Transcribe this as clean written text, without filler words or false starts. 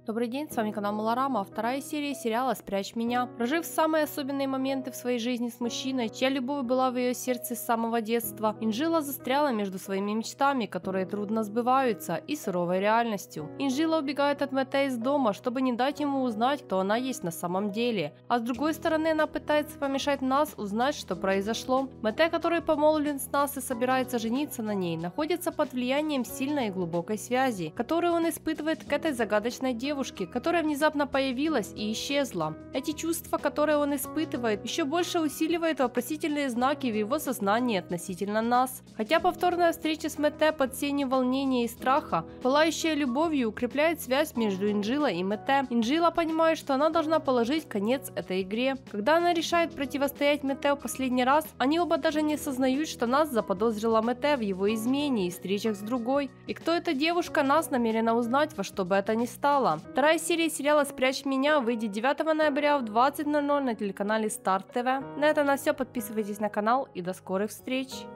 Добрый день, с вами канал Малорама, вторая серия сериала «Спрячь меня». Прожив самые особенные моменты в своей жизни с мужчиной, чья любовь была в ее сердце с самого детства, Инжила застряла между своими мечтами, которые трудно сбываются, и суровой реальностью. Инжила убегает от Мете из дома, чтобы не дать ему узнать, кто она есть на самом деле. А с другой стороны, она пытается помешать Нас узнать, что произошло. Мете, который помолвлен с Нас и собирается жениться на ней, находится под влиянием сильной и глубокой связи, которую он испытывает к этой загадочной девушке, которая внезапно появилась и исчезла. Эти чувства, которые он испытывает, еще больше усиливают вопросительные знаки в его сознании относительно Нас. Хотя повторная встреча с Мете под сенью волнения и страха, пылающая любовью, укрепляет связь между Инжилой и Мете. Инжила понимает, что она должна положить конец этой игре. Когда она решает противостоять Мете в последний раз, они оба даже не осознают, что Нас заподозрила Мете в его измене и встречах с другой. И кто эта девушка, Нас намерена узнать, во что бы это ни стало. Вторая серия сериала «Спрячь меня» выйдет 9 ноября в 20:00 на телеканале Старт ТВ. На этом на все, подписывайтесь на канал и до скорых встреч!